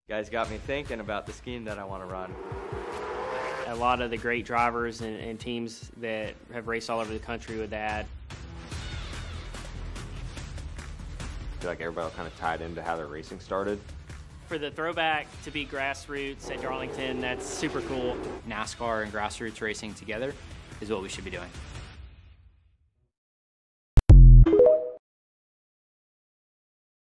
You guys got me thinking about the scheme that I want to run. A lot of the great drivers and teams that have raced all over the country with that. I feel like everybody kind of tied into how their racing started. For the throwback to be grassroots at Darlington, that's super cool. NASCAR and grassroots racing together is what we should be doing.